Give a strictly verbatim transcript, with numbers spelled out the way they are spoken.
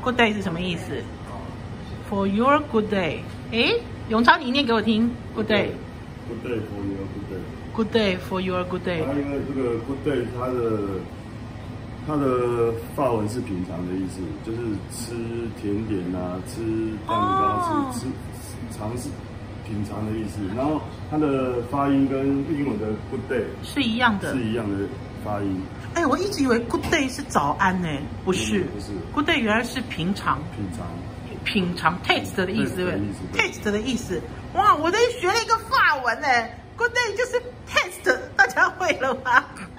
Good day 是什么意思 ？For your good day。哎，永超，你念给我听。Good day。 Good day for your good day。 Good day for your good day。 它因为这个 good day， 它的它的法文是品尝的意思，就是吃甜点啊，吃蛋糕，哦、吃吃尝试品尝的意思。然后它的发音跟英文的 good day 是一样的， 是一样的发音。 哎，我一直以为 good day 是早安呢，不是， 不是 ，good day 原来是平常， 品尝， 品尝 taste 的意思，对不对 ？taste 的意思，哇，我这学了一个法文呢 ，good day 就是 taste， 大家会了吗？